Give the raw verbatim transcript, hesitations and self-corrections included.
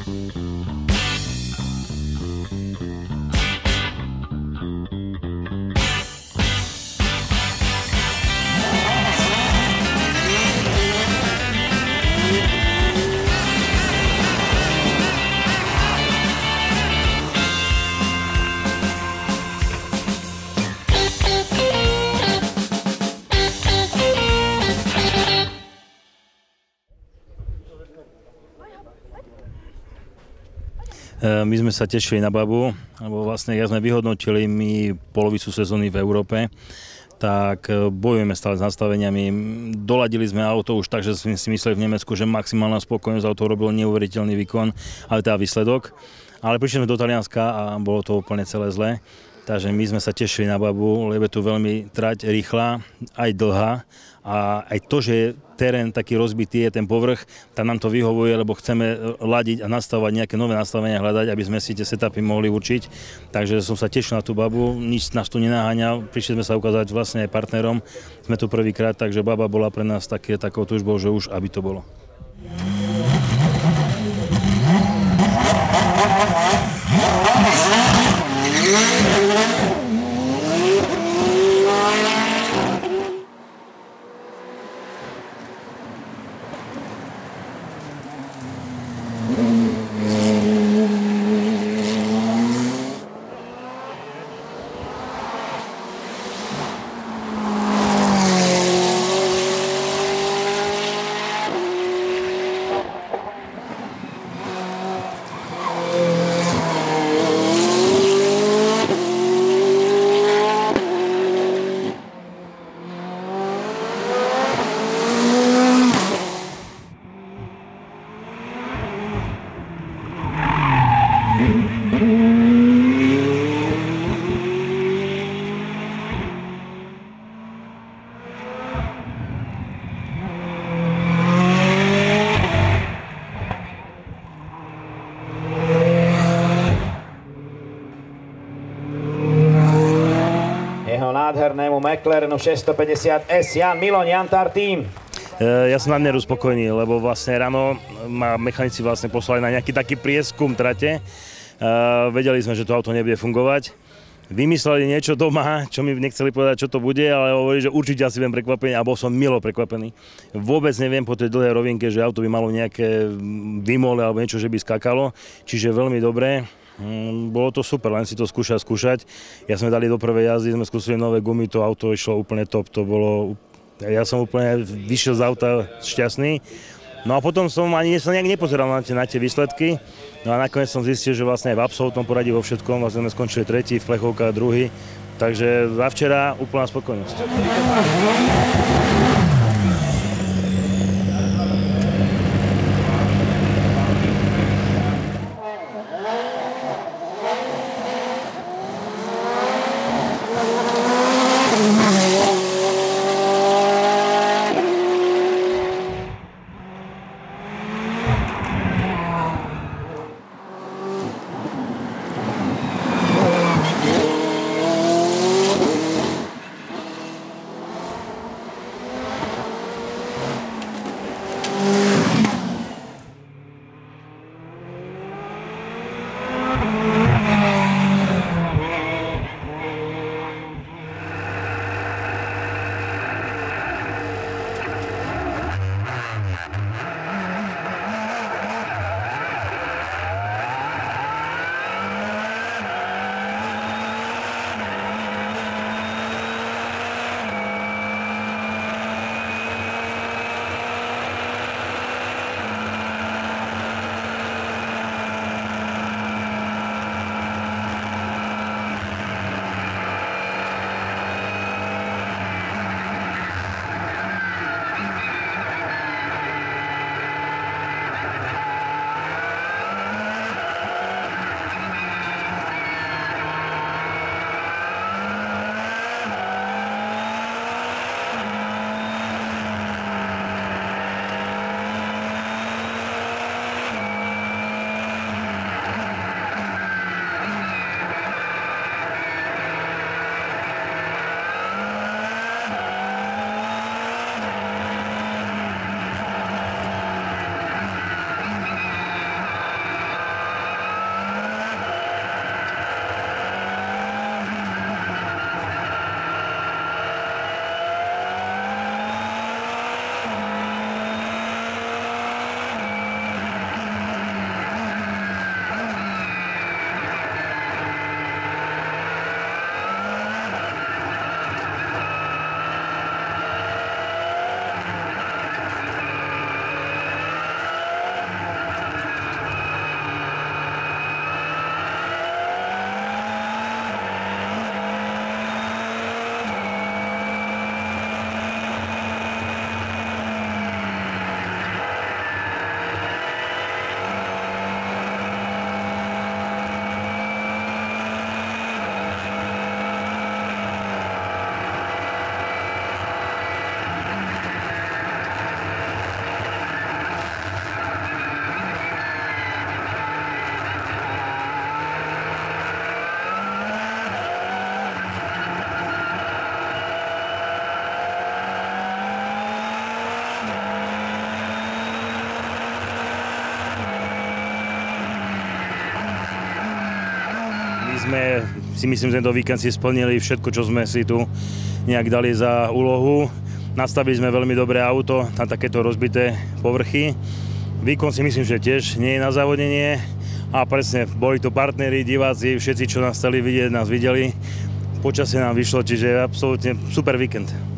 My sme sa tešili na babu, lebo vlastne ja sme vyhodnotili my polovicu sezóny v Európe, tak bojujeme stále s nastaveniami. Doladili sme auto už tak, že sme si mysleli v Nemecku, že maximálna spokojnosť, auto robilo neuveriteľný výkon, ale teda výsledok. Ale prišli sme do Talianska a bolo to úplne celé zlé. Takže my sme sa tešili na babu, lebo je tu veľmi trať rýchla, aj dlhá. A aj to, že je terén taký rozbitý, je ten povrch, tam nám to vyhovuje, lebo chceme ladiť a nastavovať nejaké nové nastavenia, hľadať, aby sme si tie setupy mohli určiť. Takže som sa tešil na tú babu, nič nás tu nenaháňal, prišli sme sa ukázať vlastne aj partnerom. Sme tu prvýkrát, takže baba bola pre nás také, takou túžbou, že už aby to bolo. Nádhernému McLarenu šesťstopäťdesiat es Jan Milon, Jantar Team. Ja som na mieru spokojný, lebo vlastne ráno ma mechanici vlastne poslali na nejaký taký prieskum trate. Vedeli sme, že to auto nebude fungovať. Vymysleli niečo doma, čo mi nechceli povedať, čo to bude, ale hovorili, že určite asi budem prekvapený, a bol som milo prekvapený. Vôbec neviem po tej dlhej rovinke, že auto by malo nejaké vymole alebo niečo, že by skakalo, čiže veľmi dobré. Bolo to super, len si to skúšať, skúšať. Ja sme dali do prvej jazdy, sme skúsili nové gumy, to auto išlo úplne top, to bolo... Ja som úplne vyšiel z auta šťastný. No a potom som ani sa nejak nepozeral na tie, na tie výsledky. No a nakoniec som zistil, že vlastne aj v absolútnom poradí vo všetkom, vlastne sme skončili tretí, v plechovkách druhý. Takže za včera úplná spokojnosť. sme, si myslím, že tento víkend si splnili všetko, čo sme si tu nejak dali za úlohu. Nastavili sme veľmi dobré auto na takéto rozbité povrchy. Výkon si myslím, že tiež nie je na závodenie. A presne, boli to partneri, diváci, všetci, čo nás chceli vidieť, nás videli. Počasie nám vyšlo, čiže absolútne super víkend.